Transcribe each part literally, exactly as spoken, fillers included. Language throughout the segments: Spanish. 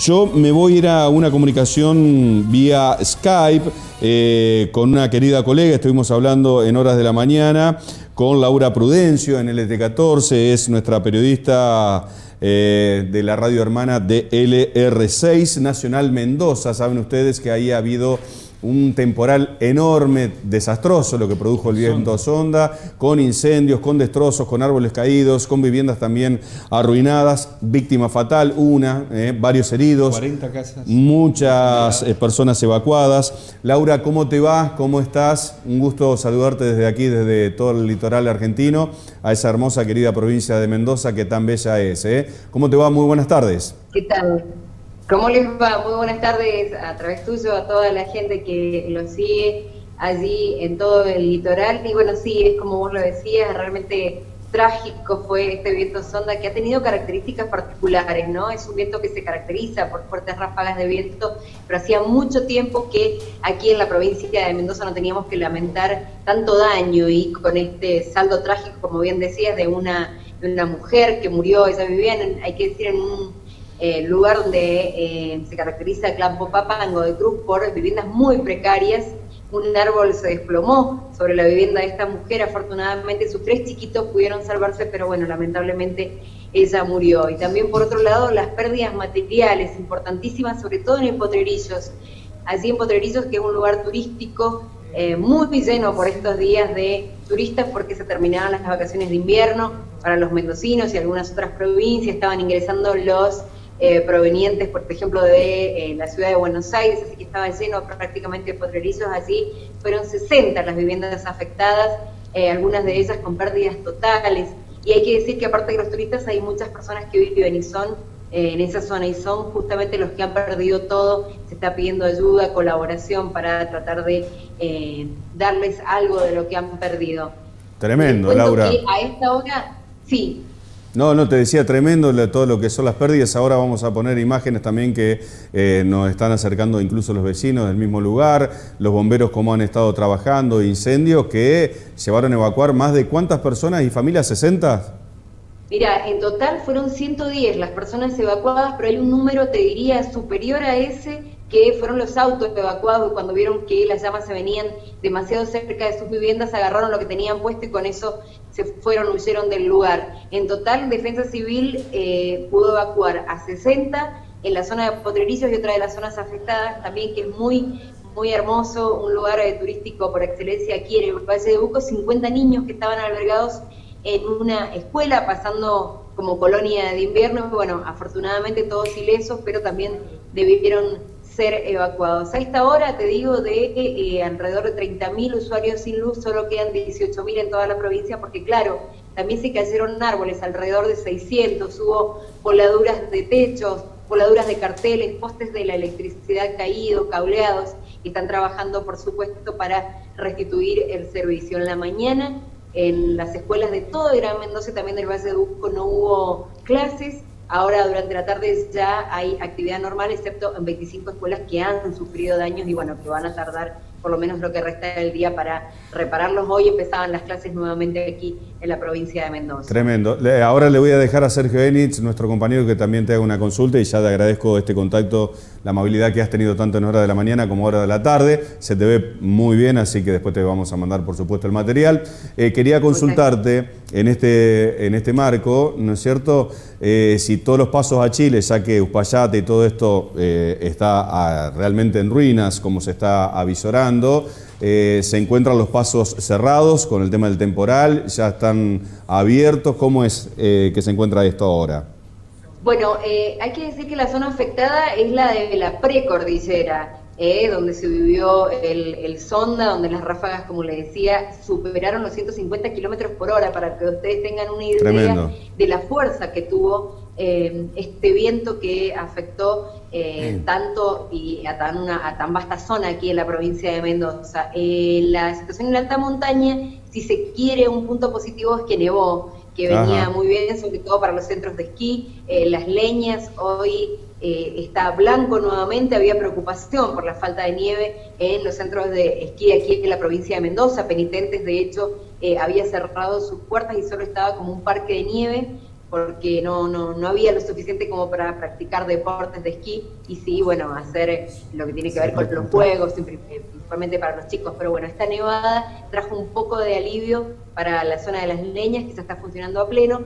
Yo me voy a ir a una comunicación vía Skype eh, con una querida colega. Estuvimos hablando en horas de la mañana con Laura Prudencio en L T catorce, es nuestra periodista eh, de la radio hermana de L R seis Nacional Mendoza. Saben ustedes que ahí ha habido un temporal enorme, desastroso, lo que produjo el viento Sonda, con incendios, con destrozos, con árboles caídos, con viviendas también arruinadas, víctima fatal, una, eh, varios heridos, cuarenta casas, muchas eh, personas evacuadas. Laura, ¿cómo te va? ¿Cómo estás? Un gusto saludarte desde aquí, desde todo el litoral argentino, a esa hermosa, querida provincia de Mendoza que tan bella es. ¿eh? ¿Cómo te va? Muy buenas tardes. ¿Qué tal? ¿Cómo les va? Muy buenas tardes a través tuyo, a toda la gente que lo sigue allí en todo el litoral. Y bueno, sí, es como vos lo decías, realmente trágico fue este viento Sonda, que ha tenido características particulares, ¿no? Es un viento que se caracteriza por fuertes ráfagas de viento, pero hacía mucho tiempo que aquí en la provincia de Mendoza no teníamos que lamentar tanto daño, y con este saldo trágico, como bien decías, de una, de una mujer que murió. Ella vivía, en, hay que decir, en un Eh, lugar donde eh, se caracteriza Campo Papango de Cruz por viviendas muy precarias. Un árbol se desplomó sobre la vivienda de esta mujer. Afortunadamente sus tres chiquitos pudieron salvarse, pero bueno, lamentablemente ella murió. Y también, por otro lado, las pérdidas materiales importantísimas, sobre todo en el Potrerillos. Allí en Potrerillos, que es un lugar turístico eh, muy lleno por estos días de turistas, porque se terminaban las vacaciones de invierno para los mendocinos y algunas otras provincias. Estaban ingresando los Eh, provenientes, por ejemplo, de eh, la ciudad de Buenos Aires, así que estaba lleno prácticamente de Potrerillos. Allí fueron sesenta las viviendas afectadas, eh, algunas de ellas con pérdidas totales. Y hay que decir que aparte de los turistas hay muchas personas que viven y son eh, en esa zona, y son justamente los que han perdido todo. Se está pidiendo ayuda, colaboración para tratar de eh, darles algo de lo que han perdido. Tremendo, Laura. Que a esta hora, sí. No, no, te decía tremendo todo lo que son las pérdidas. Ahora vamos a poner imágenes también que eh, nos están acercando incluso los vecinos del mismo lugar, los bomberos cómo han estado trabajando, incendios que llevaron a evacuar más de ¿cuántas personas y familias? ¿sesenta? Mira, en total fueron ciento diez las personas evacuadas, pero hay un número, te diría, superior a ese, que fueron los autos evacuados, y cuando vieron que las llamas se venían demasiado cerca de sus viviendas, agarraron lo que tenían puesto y con eso se fueron, huyeron del lugar. En total, Defensa Civil eh, pudo evacuar a sesenta en la zona de Potrerillos, y otra de las zonas afectadas también, que es muy, muy hermoso, un lugar eh, turístico por excelencia aquí en el Valle de Uco, cincuenta niños que estaban albergados en una escuela pasando como colonia de invierno. Bueno, afortunadamente todos ilesos, pero también debieron ser evacuados. A esta hora, te digo, de eh, alrededor de treinta mil usuarios sin luz, solo quedan dieciocho mil en toda la provincia, porque claro, también se cayeron árboles, alrededor de seiscientos, hubo voladuras de techos, voladuras de carteles, postes de la electricidad caídos, cableados, y están trabajando, por supuesto, para restituir el servicio. En la mañana, en las escuelas de todo el Gran Mendoza y también del Valle de Uco no hubo clases. Ahora durante la tarde ya hay actividad normal, excepto en veinticinco escuelas que han sufrido daños y bueno, que van a tardar por lo menos lo que resta del día para repararlos. Hoy empezaban las clases nuevamente aquí en la provincia de Mendoza. Tremendo. Ahora le voy a dejar a Sergio Enich, nuestro compañero, que también te haga una consulta, y ya te agradezco este contacto, la amabilidad que has tenido tanto en hora de la mañana como hora de la tarde. Se te ve muy bien, así que después te vamos a mandar, por supuesto, el material. Eh, quería consultarte en este, en este marco, ¿no es cierto?, eh, si todos los pasos a Chile, ya que Uspallata y todo esto eh, está a, realmente en ruinas, como se está avisorando, eh, se encuentran los pasos cerrados con el tema del temporal, ya están abiertos. ¿Cómo es eh, que se encuentra esto ahora? Bueno, eh, hay que decir que la zona afectada es la de la precordillera, eh, donde se vivió el, el Sonda, donde las ráfagas, como le decía, superaron los ciento cincuenta kilómetros por hora, para que ustedes tengan una idea Tremendo. de la fuerza que tuvo eh, este viento que afectó eh, tanto y a tan, una, a tan vasta zona aquí en la provincia de Mendoza. Eh, la situación en la alta montaña, si se quiere, un punto positivo es que nevó, que venía Ajá. muy bien, sobre todo para los centros de esquí. Eh, las leñas, hoy eh, está blanco nuevamente. Había preocupación por la falta de nieve en los centros de esquí aquí en la provincia de Mendoza. Penitentes, de hecho, eh, había cerrado sus puertas y solo estaba como un parque de nieve, porque no, no, no había lo suficiente como para practicar deportes de esquí y sí, bueno, hacer lo que tiene que ver con los juegos, principalmente para los chicos. Pero bueno, esta nevada trajo un poco de alivio para la zona de las Leñas, que ya está funcionando a pleno,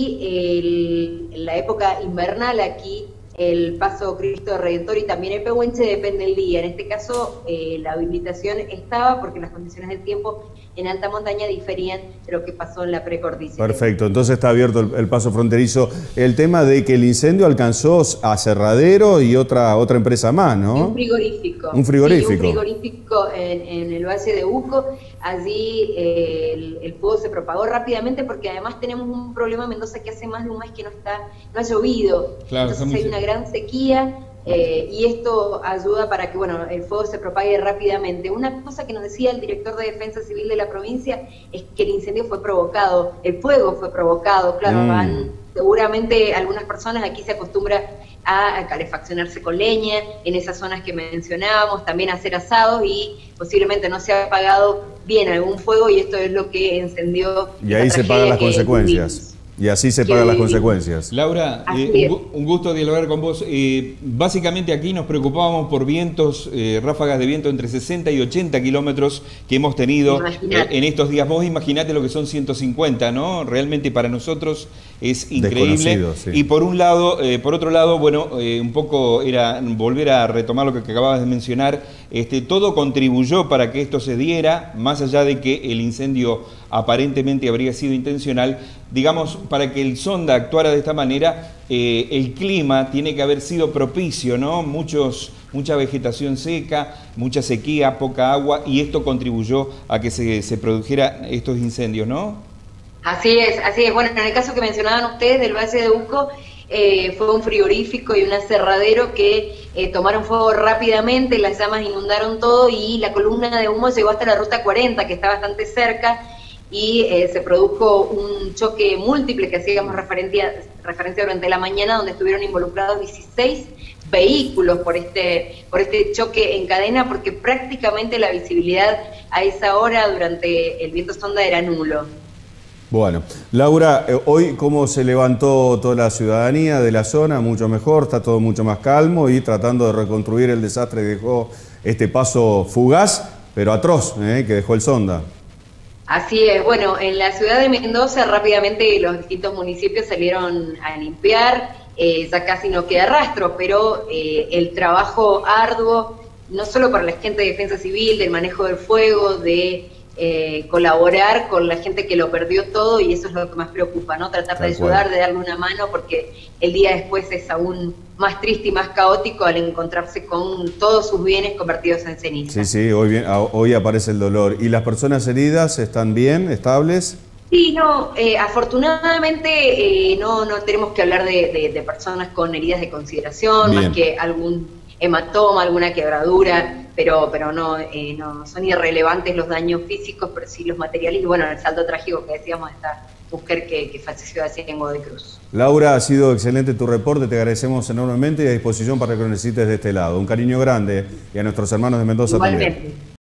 y el, en la época invernal aquí, el Paso Cristo Redentor y también el Pehuenche depende del día. En este caso, eh, la habilitación estaba porque las condiciones del tiempo en alta montaña diferían de lo que pasó en la precordillera. Perfecto, entonces está abierto el, el paso fronterizo. El tema de que el incendio alcanzó a Cerradero y otra, otra empresa más, ¿no? Un frigorífico. Un frigorífico. Sí, un frigorífico en, en el Valle de Uco. Allí eh, el, el fuego se propagó rápidamente porque además tenemos un problema en Mendoza que hace más de un mes que no está, no ha llovido. Claro, entonces hay una gran sequía eh, y esto ayuda para que bueno el fuego se propague rápidamente. Una cosa que nos decía el director de Defensa Civil de la provincia es que el incendio fue provocado, el fuego fue provocado, claro, mm. van, seguramente algunas personas aquí se acostumbra a calefaccionarse con leña, en esas zonas que mencionábamos, también a hacer asados y posiblemente no se ha apagado bien algún fuego y esto es lo que encendió. Y ahí se pagan las consecuencias. Vivimos. Y así se pagan las consecuencias. Laura, eh, un, un gusto dialogar con vos. Eh, básicamente aquí nos preocupábamos por vientos, eh, ráfagas de viento entre sesenta y ochenta kilómetros que hemos tenido eh, en estos días. Vos imaginate lo que son ciento cincuenta, ¿no? Realmente para nosotros es increíble. Sí. Y por un lado, eh, por otro lado, bueno, eh, un poco era volver a retomar lo que acababas de mencionar. Este, todo contribuyó para que esto se diera, más allá de que el incendio aparentemente habría sido intencional, digamos, para que el Sonda actuara de esta manera, eh, el clima tiene que haber sido propicio, ¿no? Muchos, mucha vegetación seca, mucha sequía, poca agua, y esto contribuyó a que se, se produjeran estos incendios, ¿no? Así es, así es. Bueno, en el caso que mencionaban ustedes del Valle de Uco, eh, fue un frigorífico y un aserradero que eh, tomaron fuego rápidamente, las llamas inundaron todo y la columna de humo llegó hasta la ruta cuarenta, que está bastante cerca, y eh, se produjo un choque múltiple que hacíamos referencia, referencia durante la mañana, donde estuvieron involucrados dieciséis vehículos por este, por este choque en cadena, porque prácticamente la visibilidad a esa hora durante el viento sonda era nulo. Bueno, Laura, eh, hoy cómo se levantó toda la ciudadanía de la zona, mucho mejor, está todo mucho más calmo y tratando de reconstruir el desastre que dejó este paso fugaz, pero atroz, eh, que dejó el Sonda. Así es, bueno, en la ciudad de Mendoza rápidamente los distintos municipios salieron a limpiar, eh, ya casi no queda rastro, pero eh, el trabajo arduo, no solo para la gente de Defensa Civil, del manejo del fuego, de eh, colaborar con la gente que lo perdió todo, y eso es lo que más preocupa, ¿no? Tratar de ayudar, de darle una mano, porque el día después es aún más triste y más caótico al encontrarse con todos sus bienes convertidos en ceniza. Sí, sí, hoy, bien, hoy aparece el dolor. ¿Y las personas heridas están bien, estables? Sí, no, eh, afortunadamente eh, no, no tenemos que hablar de, de, de personas con heridas de consideración, bien, más que algún hematoma, alguna quebradura, pero, pero no, eh, no son irrelevantes los daños físicos, pero sí los materiales, y bueno, el saldo trágico que decíamos de esta mujer que, que falleció así en Godoy Cruz. Laura, ha sido excelente tu reporte, te agradecemos enormemente y a disposición para que lo necesites de este lado. Un cariño grande y a nuestros hermanos de Mendoza también. Igualmente.